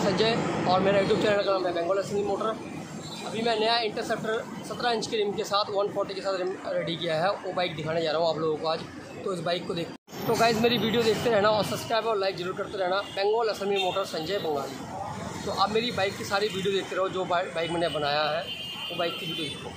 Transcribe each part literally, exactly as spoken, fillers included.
संजय और मेरा YouTube channel का नाम है बंगाल असेंबली मोटर। अभी मैं नया इंटरसेप्टर सत्रह इंच के रिम के साथ एक सौ चालीस के साथ रिम रेडी किया है, वो बाइक दिखाने जा रहा हूँ आप लोगों को आज। तो इस बाइक को देख तो गाइस मेरी वीडियो देखते रहना और सब्सक्राइब और लाइक जरूर करते रहना। Bengal assembly motor Sanjay Bengali. तो आप मेरी बाइक की सारी वीडियो देखते रहो, जो बाइक मैंने बनाया है वो बाइक की वीडियो देखो।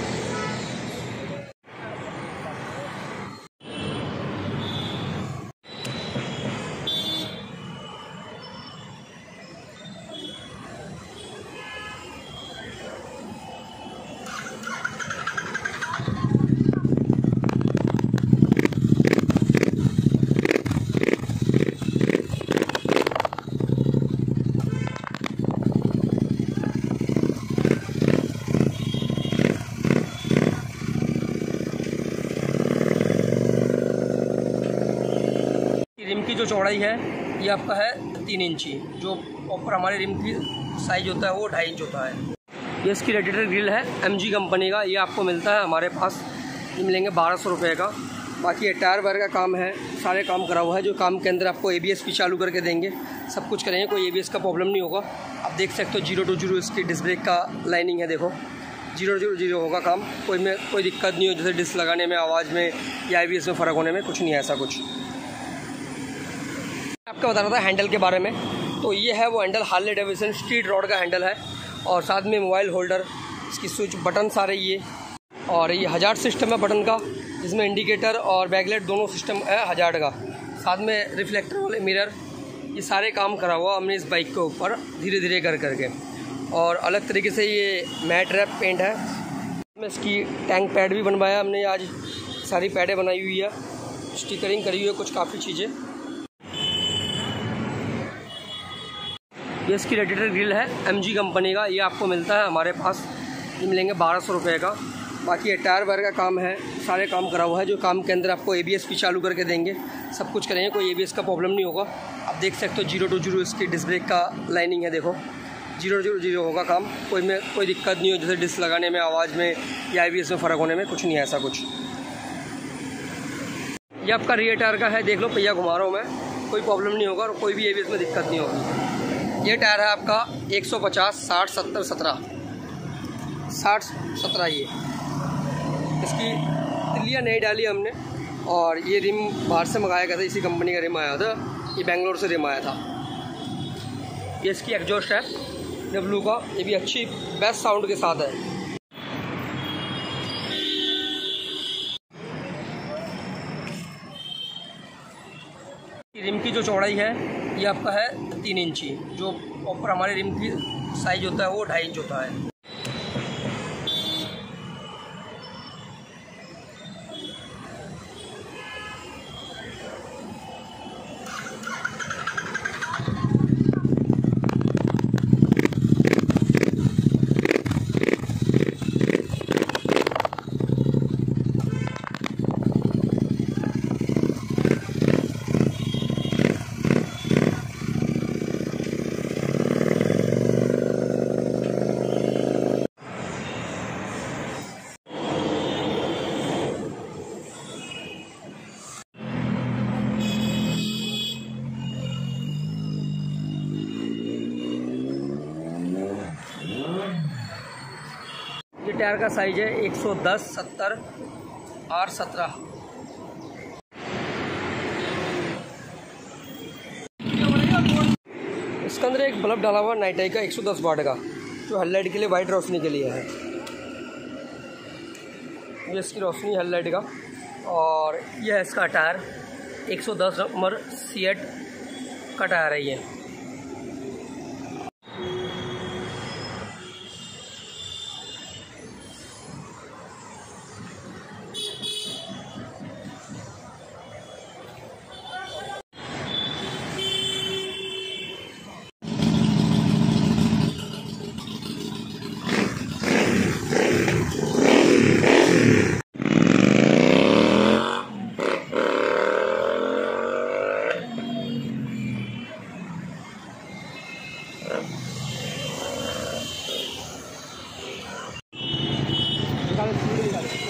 रिम की जो चौड़ाई है ये आपका है तीन इंची, जो ऊपर हमारे रिम की साइज होता है वो ढाई इंच होता है। ये इसकी रेडिएटर ग्रिल है एमजी कंपनी का, ये आपको मिलता है हमारे पास, ये मिलेंगे बारह सौ रुपये का। बाकी ये टायर वायर का काम है, सारे काम करा हुआ है। जो काम के अंदर आपको एबीएस भी चालू करके देंगे, सब कुछ करेंगे, कोई एबीएस का प्रॉब्लम नहीं होगा। आप देख सकते हो जीरो टू जीरो इसकी डिस्क ब्रेक का लाइनिंग है, देखो जीरो जीरो जीरो होगा काम, कोई में कोई दिक्कत नहीं हो, जैसे डिस्क लगाने में, आवाज़ में या एबीएस में फ़र्क होने में कुछ नहीं है ऐसा कुछ। आपका बता रहा था हैंडल के बारे में, तो ये है वो handle Harley Davidson street rod का हैंडल है, और साथ में मोबाइल होल्डर, इसकी स्विच बटन सारे ये, और ये हज़ार्ड सिस्टम है बटन का, जिसमें इंडिकेटर और बैकलाइट दोनों सिस्टम है हज़ार्ड का। साथ में रिफ्लेक्टर वाले मिरर, ये सारे काम करा हुआ हमने इस बाइक के ऊपर धीरे धीरे कर करके। और अलग तरीके से ये मैट रैप पेंट है, इसमें इसकी टैंक पैड भी बनवाया हमने, आज सारी पैडें बनाई हुई है, स्टिकरिंग करी हुई है कुछ काफ़ी चीज़ें। ये इसकी रेडिएटर ग्रिल है एमजी कंपनी का, ये आपको मिलता है हमारे पास, ये मिलेंगे बारह सौ रुपये का। बाकी ये टायर वायर का काम है, सारे काम करा हुआ है। जो काम के अंदर आपको एबीएस भी चालू करके देंगे, सब कुछ करेंगे, कोई एबीएस का प्रॉब्लम नहीं होगा। आप देख सकते हो जीरो टू जीरो इसकी डिस्क ब्रेक का लाइनिंग है, देखो जीरो जीरो जीरो होगा काम, कोई में कोई दिक्कत नहीं हो, जैसे डिस्क लगाने में, आवाज़ में या एबीएस में फ़र्क होने में कुछ नहीं है ऐसा कुछ। ये आपका रियर टायर का है, देख लो पहिया घुमा रहा हूँ मैं, कोई प्रॉब्लम नहीं होगा और कोई भी एबीएस में दिक्कत नहीं होगी। ये टायर है आपका एक सौ पचास साठ सत्तर सत्रह साठ सत्रह ये इसकी तिल्लियाँ नहीं डाली हमने, और ये रिम बाहर से मंगाया गया था, इसी कंपनी का रिम आया था, ये बेंगलोर से रिम आया था। ये इसकी एग्जॉस्ट है डब्लू का, ये भी अच्छी बेस्ट साउंड के साथ है। रिम की जो चौड़ाई है ये आपका है तीन इंची, जो ऊपर हमारे रिम की साइज होता है वो ढाई इंच होता है। ये टायर का साइज है एक सौ दस सत्तर आर सत्रह। इसके अंदर एक बल्ब डाला हुआ नाइट आई का एक सौ दस वाट का, जो हेडलाइट के लिए, वाइट रोशनी के लिए है। ये इसकी रोशनी हेडलाइट का, और यह है इसका टायर एक सौ दस नंबर सीएट का टायर है ये। निकाले